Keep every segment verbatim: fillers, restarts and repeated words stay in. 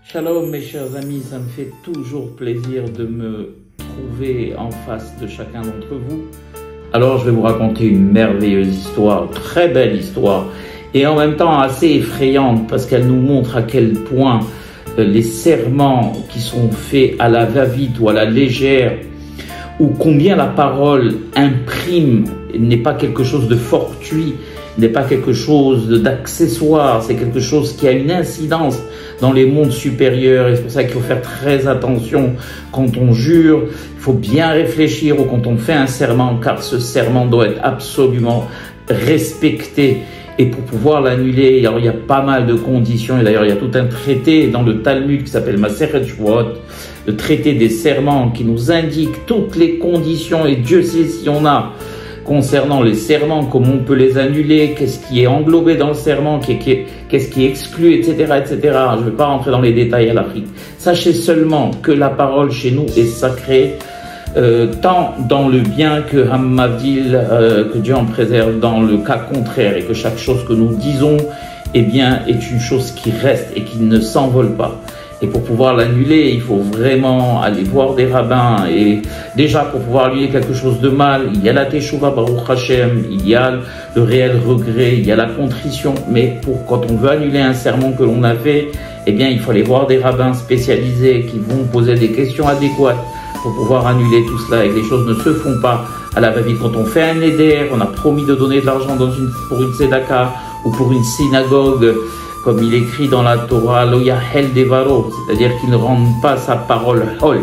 Shalom mes chers amis, ça me fait toujours plaisir de me trouver en face de chacun d'entre vous. Alors je vais vous raconter une merveilleuse histoire, très belle histoire, et en même temps assez effrayante parce qu'elle nous montre à quel point les serments qui sont faits à la va-vite ou à la légère, ou combien la parole imprime, n'est pas quelque chose de fortuit, n'est pas quelque chose d'accessoire, c'est quelque chose qui a une incidence dans les mondes supérieurs, et c'est pour ça qu'il faut faire très attention quand on jure, il faut bien réfléchir ou quand on fait un serment, car ce serment doit être absolument respecté. Et pour pouvoir l'annuler, alors il y a pas mal de conditions, et d'ailleurs il y a tout un traité dans le Talmud qui s'appelle Masechet Shvuot, le traité des serments, qui nous indique toutes les conditions, et Dieu sait si on a, concernant les serments, comment on peut les annuler, qu'est-ce qui est englobé dans le serment, qu'est-ce qui est exclu, et cetera, et cetera. Je ne vais pas rentrer dans les détails à l'Afrique. Sachez seulement que la parole chez nous est sacrée, euh, tant dans le bien que Hammavdil, euh, que Dieu en préserve dans le cas contraire, et que chaque chose que nous disons, eh bien, est une chose qui reste et qui ne s'envole pas. Et pour pouvoir l'annuler, il faut vraiment aller voir des rabbins. Et déjà, pour pouvoir annuler quelque chose de mal, il y a la Teshuvah, Baruch Hashem, il y a le réel regret, il y a la contrition. Mais pour quand on veut annuler un sermon que l'on a fait, eh bien, il faut aller voir des rabbins spécialisés qui vont poser des questions adéquates pour pouvoir annuler tout cela. Et que les choses ne se font pas à la va-vite. Quand on fait un éder, on a promis de donner de l'argent dans une, pour une tzedaka ou pour une synagogue, comme il écrit dans la Torah, Lo yahel devaro, c'est-à-dire qu'il ne rende pas sa parole hol.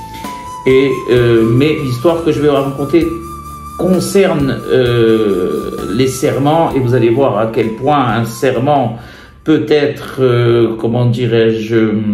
Et euh, mais l'histoire que je vais vous raconter concerne euh, les serments, et vous allez voir à quel point un serment peut être, euh, comment dirais-je,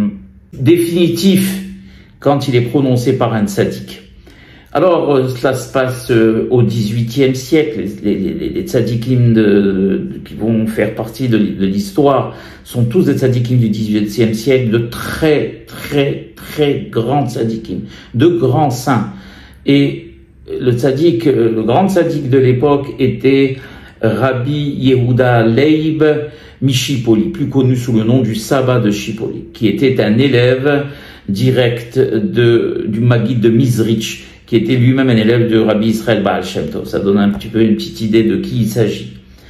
définitif quand il est prononcé par un tzaddik. Alors, euh, cela se passe euh, au dix-huitième siècle. Les, les, les, les tzadikim de, de, qui vont faire partie de, de l'histoire sont tous des tzadikim du dix-huitième siècle, de très, très, très grands tzadikim, de grands saints. Et le tzadik, le grand tzadik de l'époque était Rabbi Yehuda Leib Mishipoli, plus connu sous le nom du Sabbat de Shipoli, qui était un élève direct de, du Maguide de Mizrich, qui était lui-même un élève de Rabbi Israël Baal Shem Tov. Ça donne un petit peu une petite idée de qui il s'agit.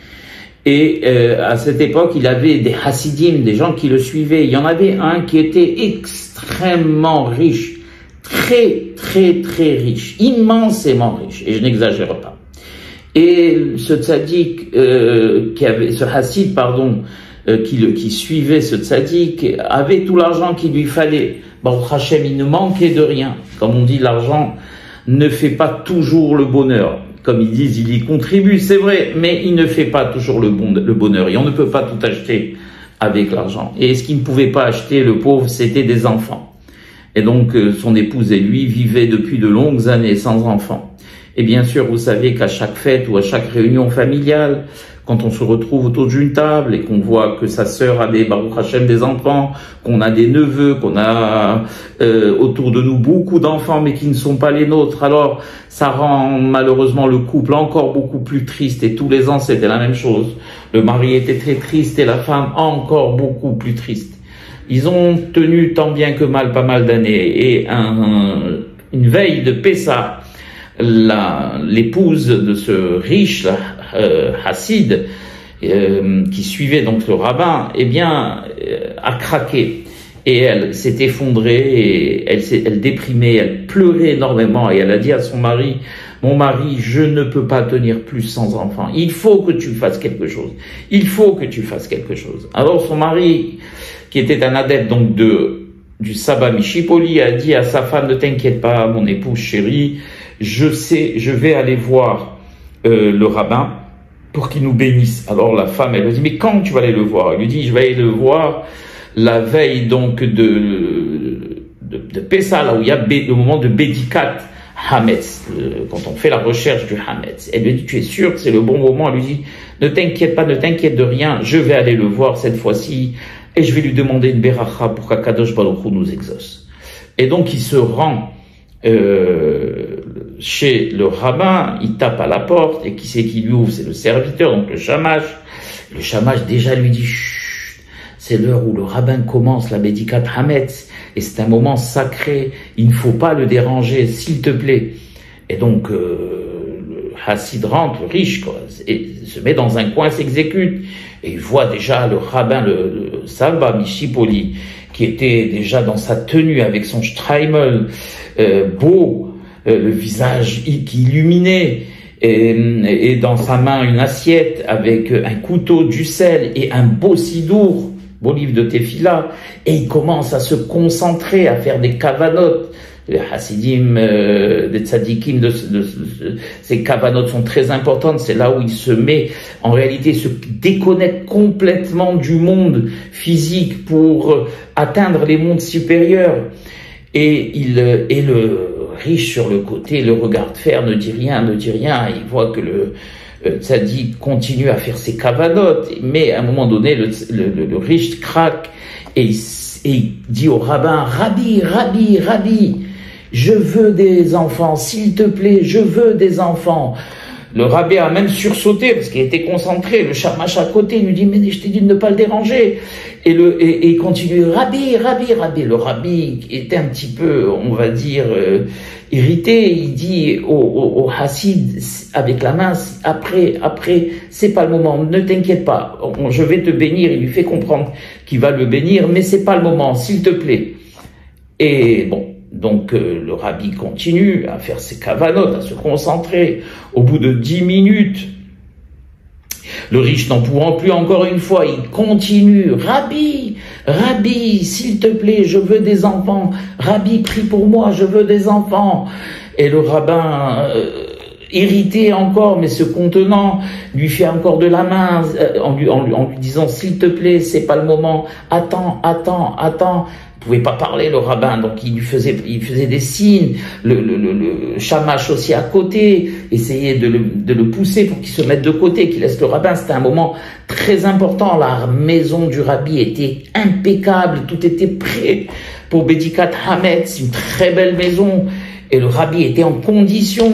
Et euh, à cette époque, il avait des Hasidim, des gens qui le suivaient. Il y en avait un qui était extrêmement riche, très, très, très riche, immensément riche, et je n'exagère pas. Et ce tzaddik, euh, qui avait, ce Hassid, pardon, euh, qui, le, qui suivait ce tzaddik, avait tout l'argent qu'il lui fallait. Baruch Hashem, il ne manquait de rien. Comme on dit, l'argent ne fait pas toujours le bonheur. Comme ils disent, il y contribue, c'est vrai, mais il ne fait pas toujours le, bon, le bonheur. Et on ne peut pas tout acheter avec l'argent. Et ce qu'il ne pouvait pas acheter, le pauvre, c'était des enfants. Et donc, son épouse et lui vivaient depuis de longues années sans enfants. Et bien sûr, vous savez qu'à chaque fête ou à chaque réunion familiale, quand on se retrouve autour d'une table et qu'on voit que sa sœur a des Baruch Hashem des enfants, qu'on a des neveux, qu'on a euh, autour de nous beaucoup d'enfants mais qui ne sont pas les nôtres, alors ça rend malheureusement le couple encore beaucoup plus triste. Et tous les ans c'était la même chose. Le mari était très triste et la femme encore beaucoup plus triste. Ils ont tenu tant bien que mal pas mal d'années, et un, une veille de Pessah, l'épouse de ce riche là, euh, Hassid, euh, qui suivait donc le rabbin, eh bien, euh, a craqué. Et elle s'est effondrée, et elle, elle déprimait, elle pleurait énormément, et elle a dit à son mari, mon mari, je ne peux pas tenir plus sans enfant. Il faut que tu fasses quelque chose. Il faut que tu fasses quelque chose. Alors son mari, qui était un adepte donc de du Sabbat Mishipoli, a dit à sa femme, ne t'inquiète pas, mon épouse chérie, je sais, je vais aller voir euh, le rabbin pour qu'il nous bénisse. Alors la femme, elle lui dit, mais quand tu vas aller le voir? Elle lui dit, je vais aller le voir la veille donc de, de, de Pessah, là où il y a le moment de Bédikat Hametz, quand on fait la recherche du Hametz. Elle lui dit, tu es sûr que c'est le bon moment? Elle lui dit, ne t'inquiète pas, ne t'inquiète de rien, je vais aller le voir cette fois-ci, et je vais lui demander une beracha pour qu'Akadosh Baruch Hu nous exauce. Et donc il se rend euh, chez le rabbin, il tape à la porte, et qui c'est qui lui ouvre? C'est le serviteur, donc le shamash. Le shamash déjà lui dit, chut, c'est l'heure où le rabbin commence la Bédikat Hametz, et c'est un moment sacré, il ne faut pas le déranger, s'il te plaît. Et donc, euh, le Hassid rentre, le riche, quoi, et se met dans un coin, s'exécute, et il voit déjà le rabbin, le, le Salba Mishipoli, qui était déjà dans sa tenue avec son Streimel, euh, beau, euh, le visage qui illuminait, et, et dans sa main une assiette avec un couteau, du sel et un beau sidour, beau livre de Tefila, et il commence à se concentrer, à faire des kavanot. Les Hasidim, euh, des tzadikim, de, de, de, ces kavanot sont très importantes, c'est là où il se met, en réalité, se déconnecte complètement du monde physique pour atteindre les mondes supérieurs. Et il, et le riche sur le côté le regarde faire, ne dit rien, ne dit rien, il voit que le tzaddik continue à faire ses kavanot, mais à un moment donné, le, le, le riche craque et, et il dit au rabbin, Rabbi, Rabbi, Rabbi, je veux des enfants, s'il te plaît, je veux des enfants. Le rabbi a même sursauté parce qu'il était concentré. Le shamash à côté lui dit, mais je t'ai dit de ne pas le déranger. Et, le, et, et il continue, Rabbi, Rabbi, Rabbi. Le rabbi était un petit peu, on va dire, euh, irrité. Il dit au, au, au Hassid avec la main, après, après, c'est pas le moment, ne t'inquiète pas, je vais te bénir. Il lui fait comprendre qu'il va le bénir, mais c'est pas le moment, s'il te plaît. Et bon. Donc euh, le rabbi continue à faire ses kavanot, à se concentrer. Au bout de dix minutes, le riche n'en pouvant plus encore une fois, il continue. Rabbi, Rabbi, s'il te plaît, je veux des enfants. Rabbi, prie pour moi, je veux des enfants. Et le rabbin, euh, irrité encore, mais se contenant, lui fait encore de la main euh, en, lui, en, lui, en lui disant, s'il te plaît, c'est pas le moment. Attends, attends, attends. Il pouvait pas parler, le rabbin, donc il lui faisait, il faisait des signes, le, le, le, le shamash aussi à côté, essayait de le, de le pousser pour qu'il se mette de côté, qu'il laisse le rabbin. C'était un moment très important. La maison du rabbi était impeccable, tout était prêt pour Bédikat Hametz, une très belle maison, et le rabbi était en condition.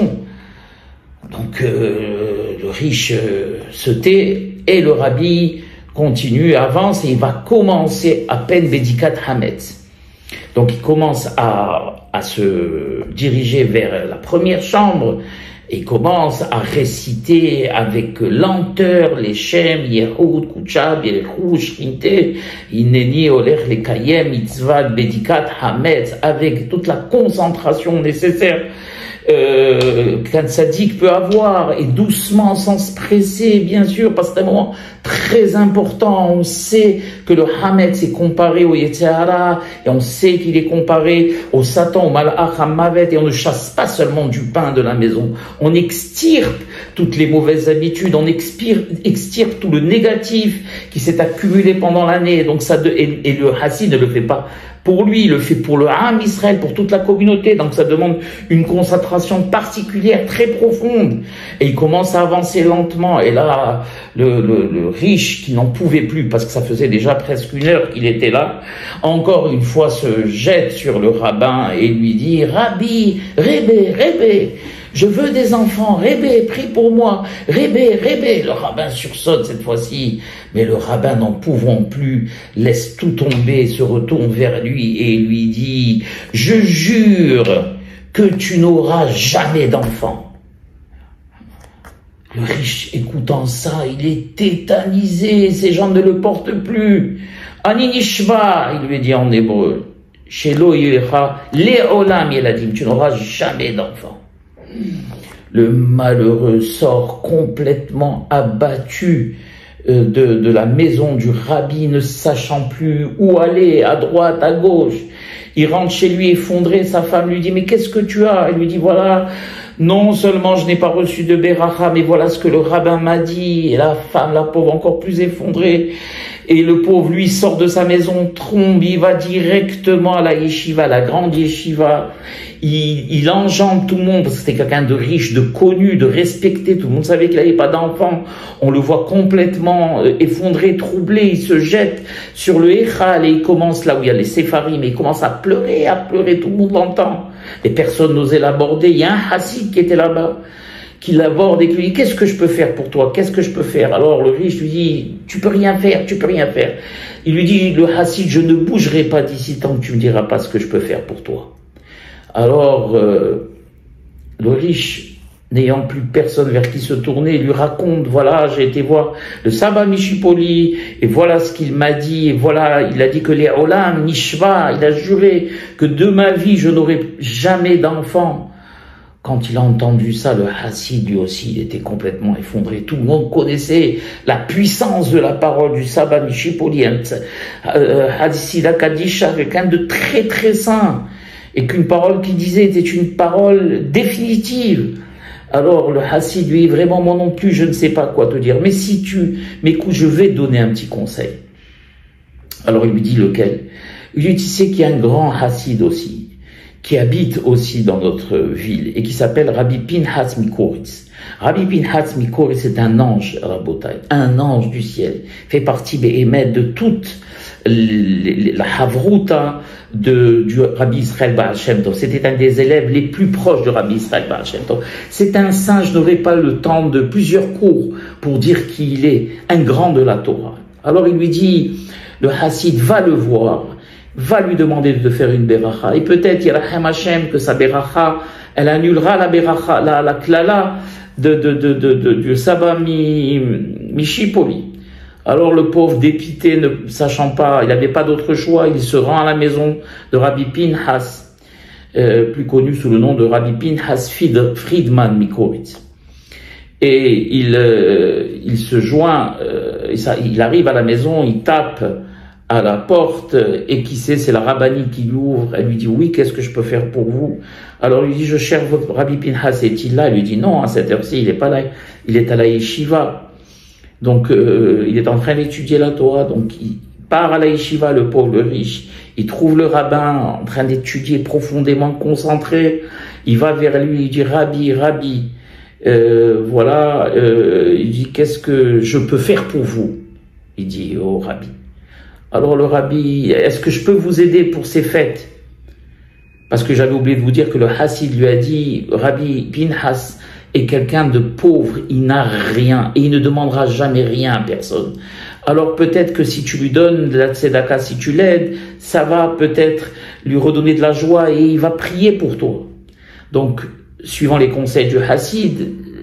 Donc euh, le riche euh, se tait, et le rabbi continue, avance, et il va commencer à peine Bédikat Hametz. Donc il commence à, à se diriger vers la première chambre et commence à réciter avec lenteur les Shem, Yehud, Kuchab, Yerechu, Shrinte, Ineni, Oler, Lekayem, Mitzvah, Bédikat Hametz, avec toute la concentration nécessaire Euh, qu'un tzaddik peut avoir, et doucement, sans se presser, bien sûr, parce que c'est un moment très important. On sait que le Hametz est comparé au Yetzirah, et on sait qu'il est comparé au Satan, au Malach HaMavet, et on ne chasse pas seulement du pain de la maison, on extirpe toutes les mauvaises habitudes, on expire, extirpe tout le négatif qui s'est accumulé pendant l'année. Donc ça de, et, et le Hassid ne le fait pas pour lui, il le fait pour le Ham Israël, pour toute la communauté. Donc ça demande une concentration particulière, très profonde. Et il commence à avancer lentement. Et là, le, le, le riche, qui n'en pouvait plus, parce que ça faisait déjà presque une heure qu'il était là, encore une fois se jette sur le rabbin et lui dit, Rabbi, Rébé, Rébé, je veux des enfants, Rébé, prie pour moi, Rébé, Rébé. Le rabbin sursaute cette fois-ci, mais le rabbin, n'en pouvant plus, laisse tout tomber, se retourne vers lui et lui dit, je jure que tu n'auras jamais d'enfants. Le riche, écoutant ça, il est tétanisé, ses jambes ne le portent plus. Ani nishba, il lui dit en hébreu, Shelo yecha leolam yeladim, tu n'auras jamais d'enfants. Le malheureux sort complètement abattu de, de la maison du rabbi, ne sachant plus où aller, à droite, à gauche. Il rentre chez lui effondré, sa femme lui dit, mais qu'est-ce que tu as? Elle lui dit, voilà, non seulement je n'ai pas reçu de Beracha, mais voilà ce que le rabbin m'a dit. Et la femme, la pauvre, encore plus effondrée. Et le pauvre, lui, sort de sa maison, trombe, il va directement à la yeshiva, la grande yeshiva. Il, il enjambe tout le monde, parce que c'était quelqu'un de riche, de connu, de respecté. Tout le monde savait qu'il n'avait pas d'enfant. On le voit complètement effondré, troublé. Il se jette sur le Echal et il commence là où il y a les Séfarim. Et il commence à pleurer, à pleurer. Tout le monde l'entend. Et personne n'osait l'aborder. Il y a un Hassid qui était là-bas, qui l'aborde et qui lui dit « Qu'est-ce que je peux faire pour toi? Qu'est-ce que je peux faire ?» Alors le riche lui dit « Tu peux rien faire, tu peux rien faire. » Il lui dit « Le Hassid, je ne bougerai pas d'ici tant que tu me diras pas ce que je peux faire pour toi. » Alors euh, le riche, n'ayant plus personne vers qui se tourner, lui raconte, voilà, j'ai été voir le Saba Michipoli, et voilà ce qu'il m'a dit, et voilà, il a dit que les Olam, Nishva, il a juré que de ma vie, je n'aurai jamais d'enfant. Quand il a entendu ça, le Hassid, lui aussi, il était complètement effondré. Tout le monde connaissait la puissance de la parole du Saba Michipoli, un Hadissida Kadisha, quelqu'un de très très saint, et qu'une parole qu'il disait était une parole définitive. Alors le Hassid lui dit vraiment, moi non plus, je ne sais pas quoi te dire, mais si tu m'écoutes, je vais te donner un petit conseil. Alors il lui dit lequel? Il lui dit, tu sais qu'il y a un grand Hassid aussi, qui habite aussi dans notre ville, et qui s'appelle Rabbi Pinhas Mikoritz. Rabbi Pinhas Mikoritz est un ange, Rabotai, un ange du ciel, fait partie Béhémet de toute la Havruta de, du Rabbi Israël Baal Shem Tov. C'était un des élèves les plus proches de Rabbi Israël Baal Shem Tov. C'est un saint, je n'aurai pas le temps de plusieurs cours pour dire qu'il est un grand de la Torah. Alors il lui dit, le Hassid va le voir, va lui demander de faire une beracha, et peut-être Yerachem Hashem que sa beracha, elle annulera la beracha, la, la klala de, de, de, de, de, du Saba Michipoli. Alors le pauvre dépité, ne sachant pas, il n'avait pas d'autre choix, il se rend à la maison de Rabbi Pinhas, euh, plus connu sous le nom de Rabbi Pinhas Friedman Mikoritz. Et il, euh, il se joint, euh, il arrive à la maison, il tape à la porte, et qui sait, c'est la rabbanie qui l'ouvre. Elle lui dit, oui, qu'est-ce que je peux faire pour vous? Alors il lui dit, je cherche votre Rabbi Pinhas, est-il là? Elle lui dit, non, à cette heure-ci, il n'est pas là, il est à la yeshiva. Donc, euh, il est en train d'étudier la Torah, donc il part à la yeshiva, le pauvre, le riche, il trouve le rabbin en train d'étudier profondément, concentré, il va vers lui, il dit, Rabbi, Rabbi, euh, voilà, euh, il dit, qu'est-ce que je peux faire pour vous? Il dit, oh Rabbi. Alors le Rabbi, est-ce que je peux vous aider pour ces fêtes? Parce que j'avais oublié de vous dire que le Hassid lui a dit, Rabbi Pinhas, est quelqu'un de pauvre, il n'a rien, et il ne demandera jamais rien à personne. Alors peut-être que si tu lui donnes de la tzedaka, si tu l'aides, ça va peut-être lui redonner de la joie, et il va prier pour toi. Donc, suivant les conseils du Hassid,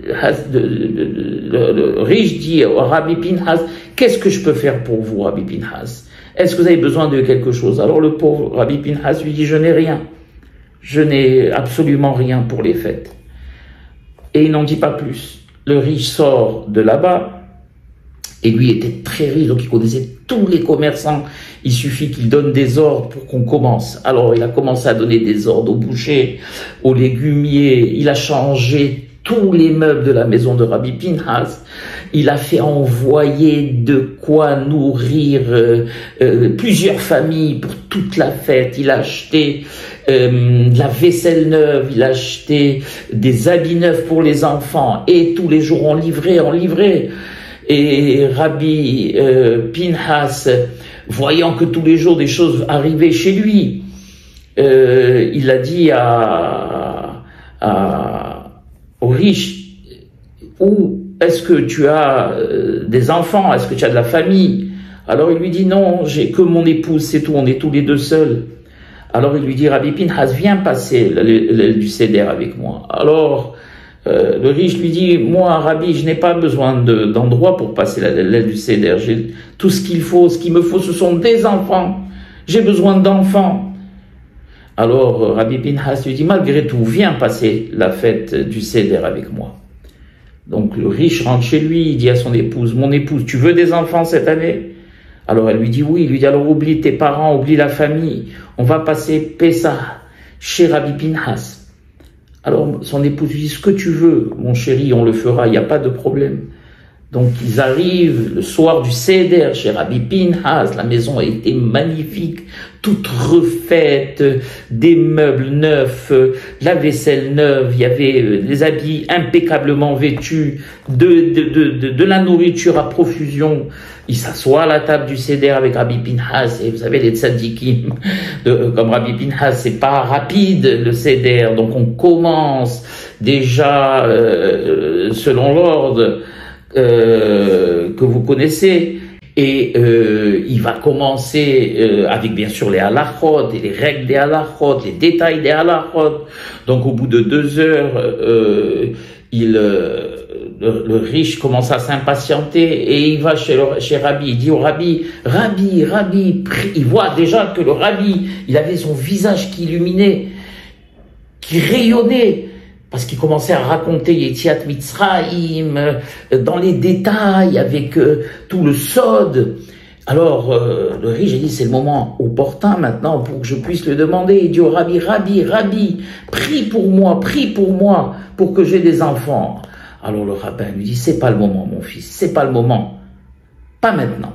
le riche dit au Rabbi Pinhas, qu'est-ce que je peux faire pour vous, Rabbi Pinhas? Est-ce que vous avez besoin de quelque chose? Alors le pauvre Rabbi Pinhas lui dit, je n'ai rien. Je n'ai absolument rien pour les fêtes. Et il n'en dit pas plus. Le riche sort de là-bas, et lui était très riche, donc il connaissait tous les commerçants. Il suffit qu'il donne des ordres pour qu'on commence. Alors il a commencé à donner des ordres aux bouchers, aux légumiers, il a changé tous les meubles de la maison de Rabbi Pinhas. Il a fait envoyer de quoi nourrir euh, euh, plusieurs familles pour toute la fête. Il a acheté euh, de la vaisselle neuve, il a acheté des habits neufs pour les enfants, et tous les jours on livrait, on livrait. Et Rabbi euh, Pinhas, voyant que tous les jours des choses arrivaient chez lui, euh, il a dit à, à, aux riches, où est-ce que tu as euh, des enfants? Est-ce que tu as de la famille? Alors il lui dit, non, j'ai que mon épouse, c'est tout, on est tous les deux seuls. Alors il lui dit, Rabbi Pinhas, viens passer l'aile du Seder avec moi. Alors euh, le riche lui dit, moi Rabbi, je n'ai pas besoin d'endroit pour passer l'aile du Seder. J'ai tout ce qu'il faut, ce qu'il me faut, ce sont des enfants. J'ai besoin d'enfants. Alors Rabbi Pinhas lui dit, malgré tout, viens passer la fête du Seder avec moi. Donc le riche rentre chez lui, il dit à son épouse, mon épouse, tu veux des enfants cette année? Alors elle lui dit oui, il lui dit, alors oublie tes parents, oublie la famille, on va passer Pessah chez Rabbi Pinhas. Alors son épouse lui dit, ce que tu veux, mon chéri, on le fera, il n'y a pas de problème. Donc ils arrivent le soir du Seder chez Rabbi Pinhas, la maison était magnifique, toute refaite, des meubles neufs, la vaisselle neuve, il y avait des habits impeccablement vêtus, de, de, de, de, de la nourriture à profusion. Il s'assoit à la table du Seder avec Rabbi Pinhas, et vous savez les tzadikim, de, comme Rabbi Pinhas, c'est pas rapide le Seder, donc on commence déjà euh, selon l'ordre Euh, que vous connaissez, et euh, il va commencer euh, avec bien sûr les halachot et les règles des halachot, les détails des halachot. Donc au bout de deux heures, euh, il, euh, le, le riche commence à s'impatienter et il va chez, le, chez Rabbi, il dit au Rabbi, Rabbi, Rabbi, il voit déjà que le Rabbi, il avait son visage qui illuminait, qui rayonnait, parce qu'il commençait à raconter Yetziat Mitzrayim euh, dans les détails avec euh, tout le sod. Alors euh, le riche a dit c'est le moment opportun maintenant pour que je puisse le demander. Il dit au Rabbi, Rabbi, Rabbi, prie pour moi, prie pour moi pour que j'ai des enfants. Alors le rabbin lui dit c'est pas le moment mon fils, c'est pas le moment, pas maintenant.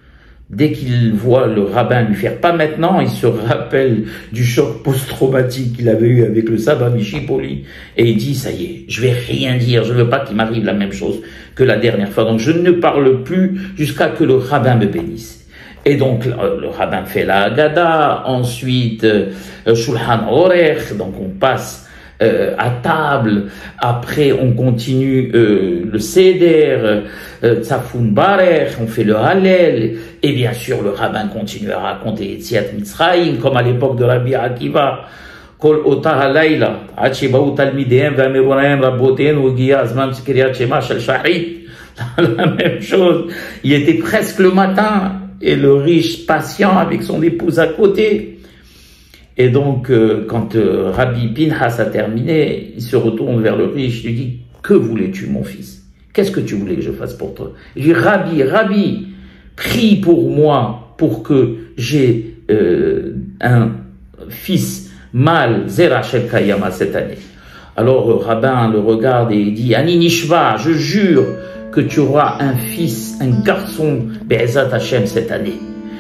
Dès qu'il voit le rabbin lui faire pas maintenant, il se rappelle du choc post-traumatique qu'il avait eu avec le Saba Michipoli et il dit ça y est, je vais rien dire, je veux pas qu'il m'arrive la même chose que la dernière fois. Donc je ne parle plus jusqu'à que le rabbin me bénisse. Et donc le, le rabbin fait la Haggadah, ensuite euh, Shulchan Orech, donc on passe Euh, à table, après on continue euh, le Seder, euh, Tzafun Barech, on fait le Hallel, et bien sûr le rabbin continue à raconter Yetziat Mitzrayim, comme à l'époque de Rabbi Akiva, Kol Ota Halayla, Ad Shebaou Talmidehem Vameronahem Rabbotehem Ugia Azman Tzkiriat Shema Shel Shahrit, la même chose, il était presque le matin, et le riche patient avec son épouse à côté. Et donc, euh, quand euh, Rabbi Pinhas a terminé, il se retourne vers le riche, lui dit, que voulais-tu, mon fils? Qu'est-ce que tu voulais que je fasse pour toi? Il dit, Rabbi, Rabbi, prie pour moi, pour que j'ai euh, un fils mâle, Zera Shel Kayama, cette année. Alors, le rabbin le regarde et il dit, Ani Nishva, je jure que tu auras un fils, un garçon, Be'ezat Hashem, cette année.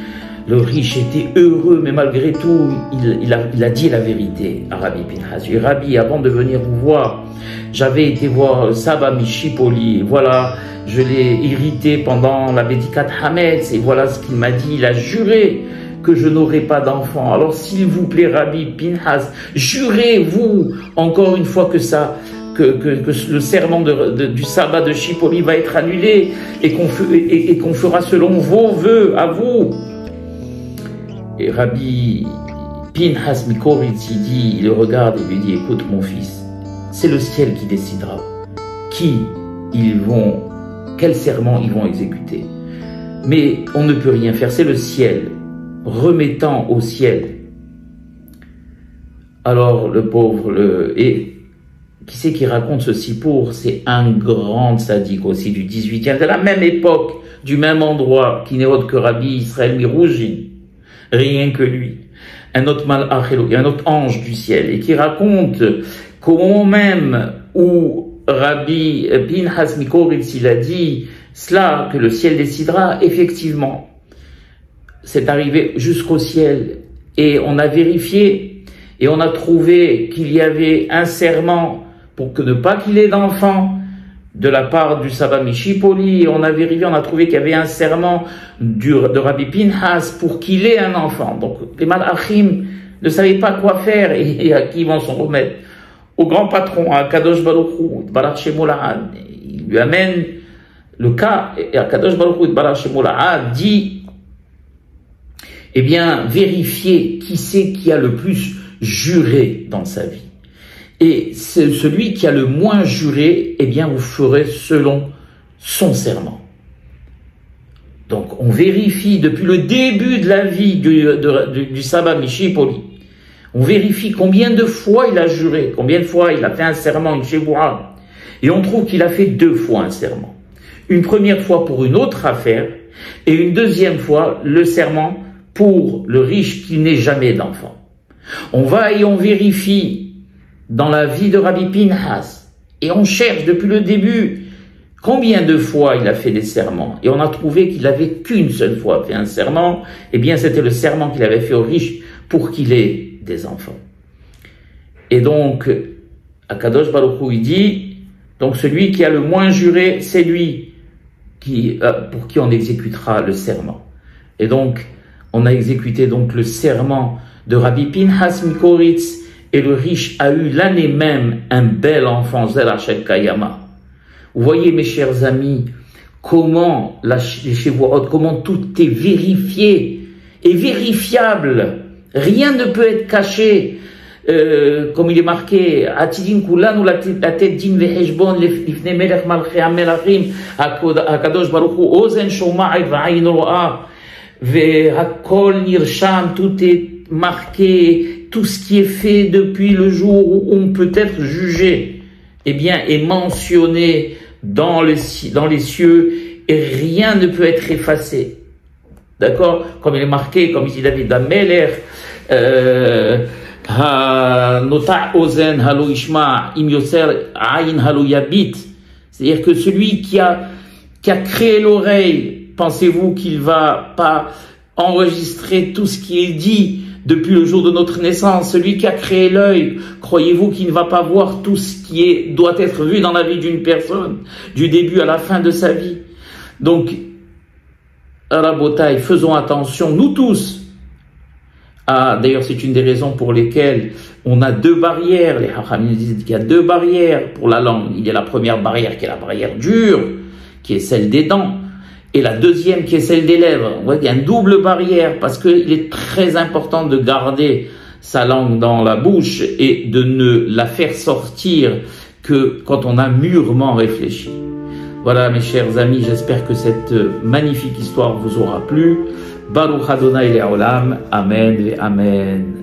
Le riche était heureux, mais malgré tout, il, il, a, il a dit la vérité à Rabbi Pinhas. Il dit, Rabbi, avant de venir vous voir, j'avais été voir Saba Michipoli. Voilà, je l'ai irrité pendant la Bédikat Hametz. Et voilà ce qu'il m'a dit. Il a juré que je n'aurai pas d'enfant. Alors, s'il vous plaît, Rabbi Pinhas, jurez-vous encore une fois que ça... Que, que, que le serment de, de, du sabbat de Chipoli va être annulé et qu'on et, et qu'on fera selon vos vœux à vous. Et Rabbi Pinhas Mikoritz, il dit, il le regarde et lui dit, écoute mon fils, c'est le ciel qui décidera qui ils vont, quel serment ils vont exécuter. Mais on ne peut rien faire, c'est le ciel, remettant au ciel. Alors le pauvre, le, et qui c'est qui raconte ceci pour? C'est un grand sadique aussi du dix-huitième, de la même époque, du même endroit, qui n'est autre que Rabbi Israël Miroujin. Rien que lui. Un autre malach, un autre ange du ciel, et qui raconte qu'au moment même où Rabbi Pinhas Mikoritz, il a dit cela, que le ciel décidera, effectivement, c'est arrivé jusqu'au ciel. Et on a vérifié, et on a trouvé qu'il y avait un serment pour que ne pas qu'il ait d'enfant de la part du Saba Michipoli. On a vérifié, on a trouvé qu'il y avait un serment du, de Rabbi Pinhas pour qu'il ait un enfant. Donc les malachim ne savaient pas quoi faire et, et à qui ils vont s'en remettre? Au grand patron, à Kadosh Baruch Hu, Barak Shemo Lahad. Il lui amène le cas, et à Kadosh Baruch Hu, Barak Shemo Lahad dit, eh bien, vérifiez qui c'est qui a le plus juré dans sa vie. Et c'est celui qui a le moins juré, eh bien, vous ferez selon son serment. Donc, on vérifie depuis le début de la vie du, de, du, du Saba Michipoli. On vérifie combien de fois il a juré, combien de fois il a fait un serment, une Shevoura. Et on trouve qu'il a fait deux fois un serment. Une première fois pour une autre affaire, et une deuxième fois le serment pour le riche qui n'ait jamais d'enfant. On va et on vérifie dans la vie de Rabbi Pinhas, et on cherche depuis le début, Combien de fois il a fait des serments? Et on a trouvé qu'il n'avait qu'une seule fois fait un serment. Eh bien, c'était le serment qu'il avait fait aux riches pour qu'il ait des enfants. Et donc, Akadosh Baruch Hu, il dit, donc celui qui a le moins juré, c'est lui qui, pour qui on exécutera le serment. Et donc, on a exécuté donc le serment de Rabbi Pinhas Mikoritz, et le riche a eu l'année même un bel enfant, Zera Shel Kayama. Vous voyez, mes chers amis, comment, la, chez vous, comment tout est vérifié et vérifiable. Rien ne peut être caché. Euh, comme il est marqué, Atidin Kulanu la tête din veheshbon lifne melech malchei hamelachim Hakadosh Baruch Hu ozen shoma'et va'ayin ro'a vehakol nirsham, tout est marqué, tout ce qui est fait depuis le jour où on peut être jugé, eh bien, est mentionné dans, le, dans les cieux, et rien ne peut être effacé. D'accord? Comme il est marqué, comme ici David Ameler, euh, Nota ozen halo ishma im yoser ayin halo yabit. C'est-à-dire que celui qui a, qui a créé l'oreille, pensez-vous qu'il va pas enregistrer tout ce qui est dit depuis le jour de notre naissance? Celui qui a créé l'œil, croyez-vous qu'il ne va pas voir tout ce qui est, doit être vu dans la vie d'une personne, du début à la fin de sa vie? Donc, Rabotai, faisons attention, nous tous. Ah, d'ailleurs, c'est une des raisons pour lesquelles on a deux barrières. Les Hachamim disent qu'il y a deux barrières pour la langue. Il y a la première barrière qui est la barrière dure, qui est celle des dents. Et la deuxième qui est celle des lèvres. On voit qu'il y a une double barrière parce qu'il est très important de garder sa langue dans la bouche et de ne la faire sortir que quand on a mûrement réfléchi. Voilà, mes chers amis, j'espère que cette magnifique histoire vous aura plu. Baruch Adonai Le'olam, Amen et Amen.